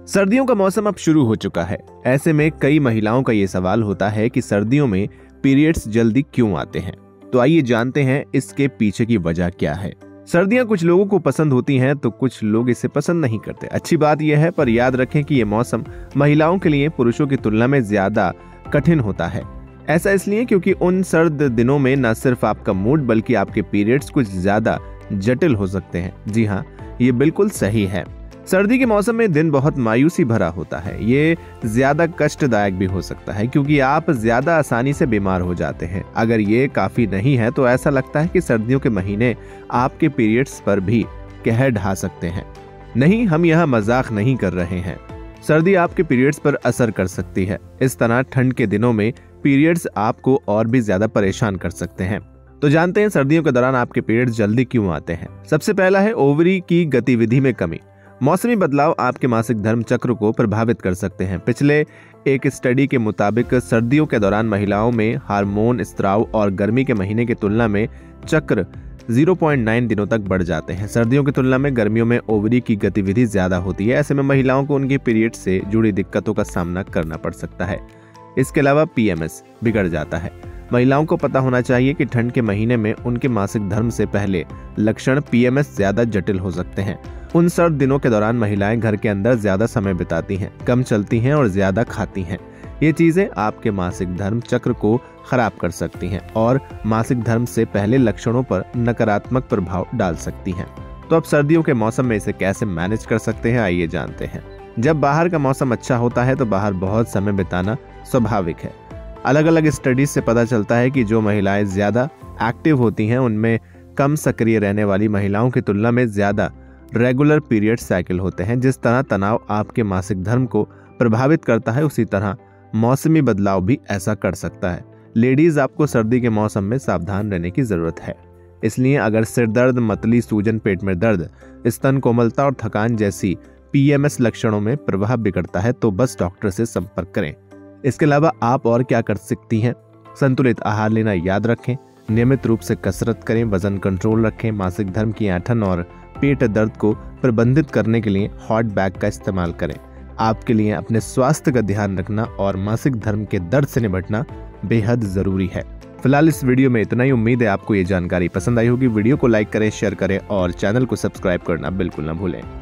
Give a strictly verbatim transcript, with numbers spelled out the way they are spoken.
सर्दियों का मौसम अब शुरू हो चुका है। ऐसे में कई महिलाओं का ये सवाल होता है कि सर्दियों में पीरियड्स जल्दी क्यों आते हैं। तो आइए जानते हैं इसके पीछे की वजह क्या है। सर्दियां कुछ लोगों को पसंद होती हैं तो कुछ लोग इसे पसंद नहीं करते। अच्छी बात यह है, पर याद रखें कि ये मौसम महिलाओं के लिए पुरुषों की तुलना में ज्यादा कठिन होता है। ऐसा इसलिए क्योंकि उन सर्द दिनों में न सिर्फ आपका मूड बल्कि आपके पीरियड्स कुछ ज्यादा जटिल हो सकते हैं। जी हाँ, ये बिल्कुल सही है। सर्दी के मौसम में दिन बहुत मायूसी भरा होता है। ये ज्यादा कष्टदायक भी हो सकता है क्योंकि आप ज्यादा आसानी से बीमार हो जाते हैं। अगर ये काफी नहीं है तो ऐसा लगता है कि सर्दियों के महीने आपके पीरियड्स पर भी कहर ढा सकते हैं। नहीं, हम यहाँ मजाक नहीं कर रहे हैं। सर्दी आपके पीरियड्स पर असर कर सकती है। इस तरह ठंड के दिनों में पीरियड्स आपको और भी ज्यादा परेशान कर सकते हैं। तो जानते हैं सर्दियों के दौरान आपके पीरियड्स जल्दी क्यों आते हैं। सबसे पहला है ओवरी की गतिविधि में कमी। मौसमी बदलाव आपके मासिक धर्म चक्र को प्रभावित कर सकते हैं। पिछले एक स्टडी के मुताबिक सर्दियों के दौरान महिलाओं में हार्मोन स्त्राव और गर्मी के महीने की तुलना में चक्र ज़ीरो पॉइंट नाइन दिनों तक बढ़ जाते हैं। सर्दियों की तुलना में गर्मियों में ओवरी की गतिविधि ज्यादा होती है। ऐसे में महिलाओं को उनके पीरियड से जुड़ी दिक्कतों का सामना करना पड़ सकता है। इसके अलावा पीएमएस बिगड़ जाता है। महिलाओं को पता होना चाहिए कि ठंड के महीने में उनके मासिक धर्म से पहले लक्षण पीएमएस ज्यादा जटिल हो सकते हैं। उन सर्द दिनों के दौरान महिलाएं घर के अंदर ज्यादा समय बिताती हैं, कम चलती हैं और ज्यादा खाती हैं। ये चीजें आपके मासिक धर्म चक्र को खराब कर सकती हैं और मासिक धर्म से पहले लक्षणों पर नकारात्मक प्रभाव डाल सकती हैं। तो अब सर्दियों के मौसम में इसे कैसे मैनेज कर सकते हैं, आइए जानते हैं। जब बाहर का मौसम अच्छा होता है तो बाहर बहुत समय बिताना स्वाभाविक है। अलग अलग स्टडीज से पता चलता है कि जो महिलाएं ज्यादा एक्टिव होती हैं उनमें कम सक्रिय रहने वाली महिलाओं की तुलना में ज्यादा रेगुलर पीरियड साइकिल होते हैं। जिस तरह तनाव आपके मासिक धर्म को प्रभावित करता है, उसी तरह मौसमी बदलाव भी ऐसा कर सकता है। लेडीज, आपको सर्दी के मौसम में सावधान रहने की जरूरत है। इसलिए अगर सिर दर्द, मतली, सूजन, पेट में दर्द, स्तन कोमलता और थकान जैसी पीएमएस लक्षणों में प्रभाव बिगड़ता है तो बस डॉक्टर से संपर्क करें। इसके अलावा आप और क्या कर सकती हैं? संतुलित आहार लेना याद रखें, नियमित रूप से कसरत करें, वजन कंट्रोल रखें, मासिक धर्म की ऐंठन और पेट दर्द को प्रबंधित करने के लिए हॉट बैग का इस्तेमाल करें। आपके लिए अपने स्वास्थ्य का ध्यान रखना और मासिक धर्म के दर्द से निपटना बेहद जरूरी है। फिलहाल इस वीडियो में इतना ही। उम्मीद है आपको ये जानकारी पसंद आई होगी। वीडियो को लाइक करें, शेयर करें और चैनल को सब्सक्राइब करना बिल्कुल न भूलें।